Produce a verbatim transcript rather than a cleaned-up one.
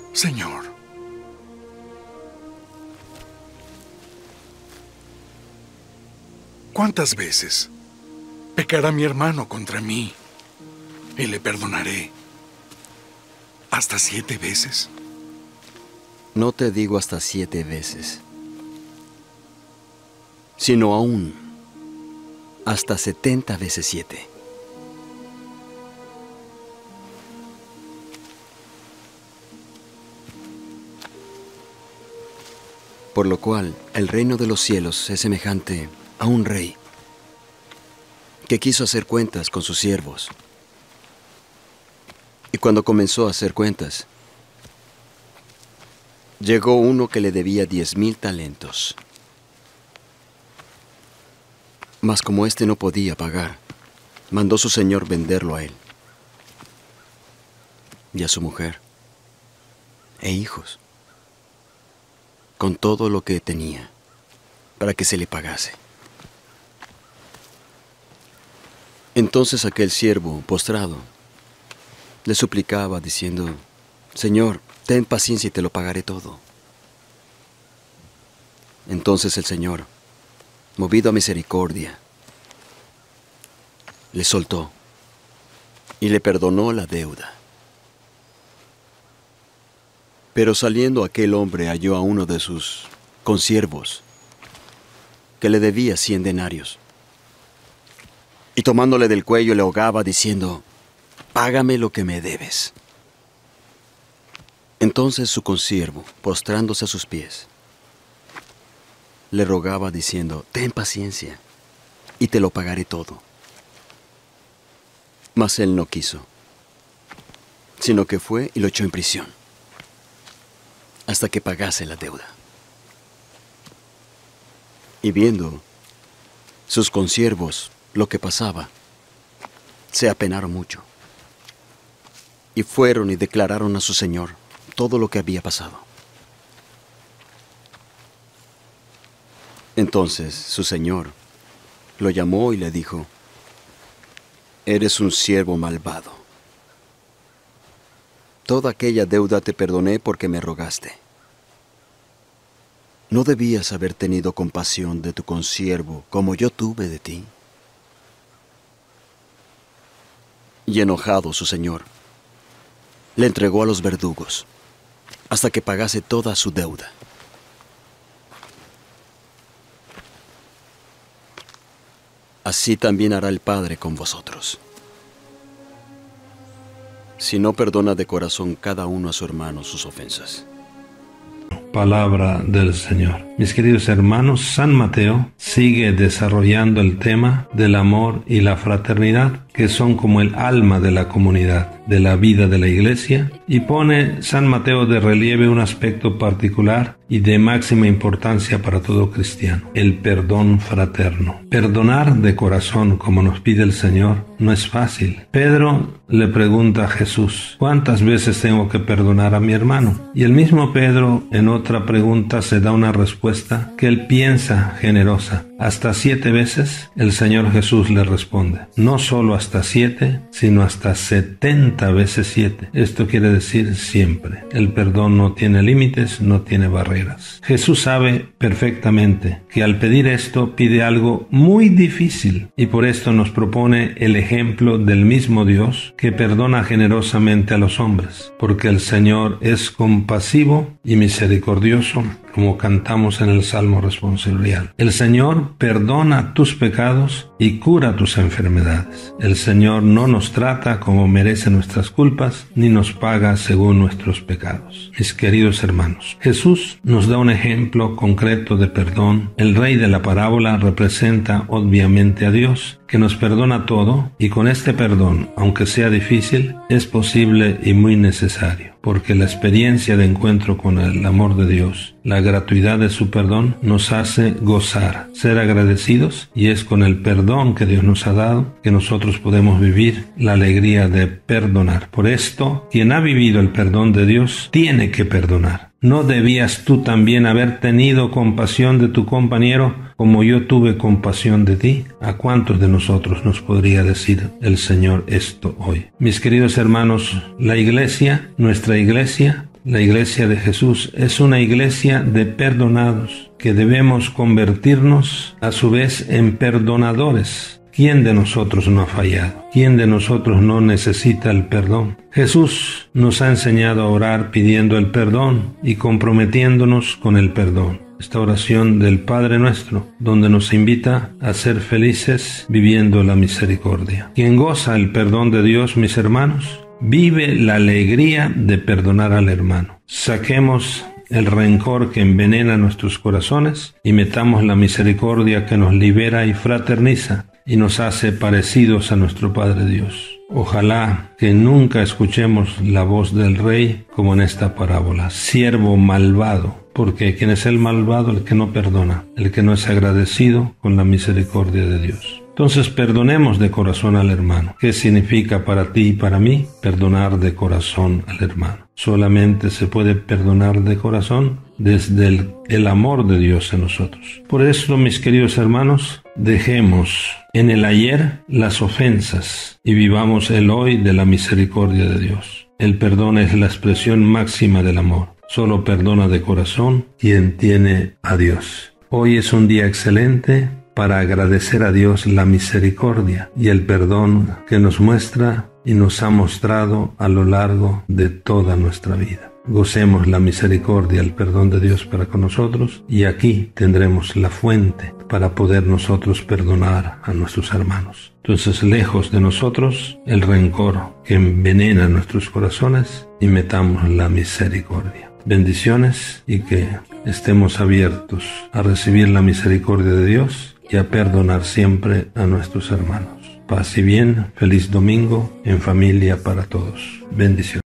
Señor, ¿cuántas veces pecará mi hermano contra mí y le perdonaré? ¿Hasta siete veces? No te digo hasta siete veces, sino aún hasta setenta veces siete. Por lo cual, el reino de los cielos es semejante a un rey que quiso hacer cuentas con sus siervos. Y cuando comenzó a hacer cuentas, llegó uno que le debía diez mil talentos. Mas como éste no podía pagar, mandó su señor venderlo a él y a su mujer e hijos, con todo lo que tenía, para que se le pagase. Entonces aquel siervo, postrado, le suplicaba, diciendo: Señor, ten paciencia y te lo pagaré todo. Entonces el Señor, movido a misericordia, le soltó y le perdonó la deuda. Pero saliendo aquel hombre halló a uno de sus consiervos que le debía cien denarios, y tomándole del cuello le ahogaba diciendo: Págame lo que me debes. Entonces su consiervo, postrándose a sus pies, le rogaba diciendo: Ten paciencia y te lo pagaré todo. Mas él no quiso, sino que fue y lo echó en prisión hasta que pagase la deuda. Y viendo sus consiervos lo que pasaba, se apenaron mucho, y fueron y declararon a su señor todo lo que había pasado. Entonces su señor lo llamó y le dijo: Eres un siervo malvado. Toda aquella deuda te perdoné porque me rogaste. ¿No debías haber tenido compasión de tu consiervo como yo tuve de ti? Y enojado su señor, le entregó a los verdugos hasta que pagase toda su deuda. Así también hará el Padre con vosotros, si no perdona de corazón cada uno a su hermano sus ofensas. Palabra del Señor. Mis queridos hermanos, San Mateo sigue desarrollando el tema del amor y la fraternidad, que son como el alma de la comunidad, de la vida de la Iglesia, y pone San Mateo de relieve un aspecto particular y de máxima importancia para todo cristiano: el perdón fraterno. Perdonar de corazón, como nos pide el Señor, no es fácil. Pedro le pregunta a Jesús: ¿cuántas veces tengo que perdonar a mi hermano? Y el mismo Pedro, en otra pregunta, se da una respuesta que él piensa generosa: hasta siete veces. El Señor Jesús le responde: no solo hasta siete, sino hasta setenta veces siete. Esto quiere decir siempre. El perdón no tiene límites, no tiene barreras. Jesús sabe perfectamente que al pedir esto pide algo muy difícil, y por esto nos propone el ejemplo del mismo Dios que perdona generosamente a los hombres, porque el Señor es compasivo y misericordioso, como cantamos en el Salmo responsorial. El Señor perdona tus pecados y cura tus enfermedades. El Señor no nos trata como merece nuestras culpas, ni nos paga según nuestros pecados. Mis queridos hermanos, Jesús nos da un ejemplo concreto de perdón. El rey de la parábola representa obviamente a Dios, que nos perdona todo, y con este perdón, aunque sea difícil, es posible y muy necesario, porque la experiencia de encuentro con el amor de Dios, la gratuidad de su perdón, nos hace gozar, ser agradecidos, y es con el perdón que Dios nos ha dado que nosotros podemos vivir la alegría de perdonar. Por esto, quien ha vivido el perdón de Dios tiene que perdonar. ¿No debías tú también haber tenido compasión de tu compañero como yo tuve compasión de ti? ¿A cuántos de nosotros nos podría decir el Señor esto hoy? Mis queridos hermanos, la Iglesia, nuestra Iglesia, La iglesia de Jesús es una iglesia de perdonados, que debemos convertirnos a su vez en perdonadores. ¿Quién de nosotros no ha fallado? ¿Quién de nosotros no necesita el perdón? Jesús nos ha enseñado a orar pidiendo el perdón y comprometiéndonos con el perdón. Esta oración del Padre Nuestro, donde nos invita a ser felices viviendo la misericordia. Quien goza el perdón de Dios, mis hermanos, vive la alegría de perdonar al hermano. Saquemos el rencor que envenena nuestros corazones y metamos la misericordia que nos libera y fraterniza y nos hace parecidos a nuestro Padre Dios. Ojalá que nunca escuchemos la voz del Rey como en esta parábola, siervo malvado, porque ¿quién es el malvado? El que no perdona, el que no es agradecido con la misericordia de Dios. Entonces perdonemos de corazón al hermano. ¿Qué significa para ti y para mí? Perdonar de corazón al hermano. Solamente se puede perdonar de corazón desde el, el amor de Dios en nosotros. Por eso, mis queridos hermanos, dejemos en el ayer las ofensas y vivamos el hoy de la misericordia de Dios. El perdón es la expresión máxima del amor. Solo perdona de corazón quien tiene a Dios. Hoy es un día excelente para agradecer a Dios la misericordia y el perdón que nos muestra y nos ha mostrado a lo largo de toda nuestra vida. Gocemos la misericordia, el perdón de Dios para con nosotros, y aquí tendremos la fuente para poder nosotros perdonar a nuestros hermanos. Entonces, lejos de nosotros el rencor que envenena nuestros corazones, y metamos la misericordia. Bendiciones, y que estemos abiertos a recibir la misericordia de Dios y a perdonar siempre a nuestros hermanos. Paz y bien, feliz domingo en familia para todos. Bendiciones.